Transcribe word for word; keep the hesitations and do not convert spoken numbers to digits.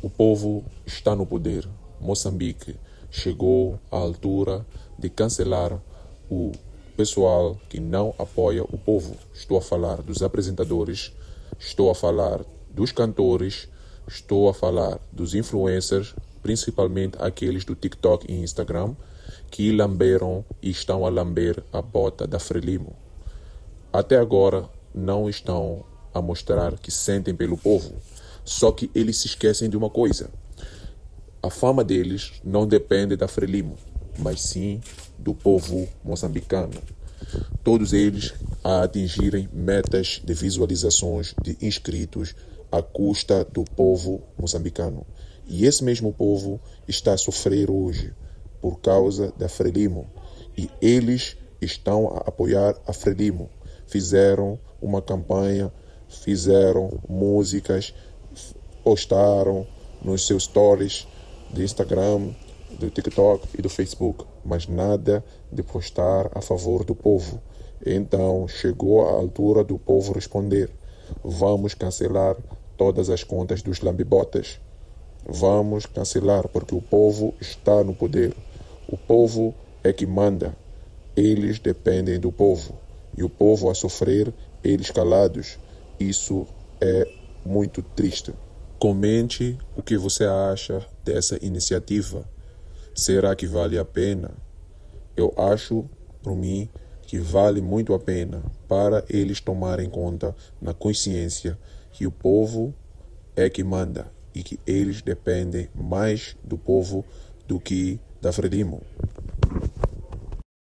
O povo está no poder. Moçambique chegou à altura de cancelar o pessoal que não apoia o povo. Estou a falar dos apresentadores, estou a falar dos cantores, estou a falar dos influencers, principalmente aqueles do TikTok e Instagram, que lamberam e estão a lamber a bota da Frelimo. Até agora não estão a mostrar que sentem pelo povo. Só que eles se esquecem de uma coisa. A fama deles não depende da Frelimo, mas sim do povo moçambicano. Todos eles a atingirem metas de visualizações de inscritos à custa do povo moçambicano. E esse mesmo povo está a sofrer hoje por causa da Frelimo. E eles estão a apoiar a Frelimo. Fizeram uma campanha, fizeram músicas, postaram nos seus stories do Instagram, do TikTok e do Facebook, mas nada de postar a favor do povo. Então chegou a altura do povo responder: vamos cancelar todas as contas dos lambibotas. Vamos cancelar porque o povo está no poder. O povo é que manda. Eles dependem do povo. E o povo a sofrer, eles calados. Isso é muito triste. Comente o que você acha dessa iniciativa. Será que vale a pena? Eu acho, por mim, que vale muito a pena para eles tomarem conta na consciência que o povo é que manda e que eles dependem mais do povo do que da Frelimo.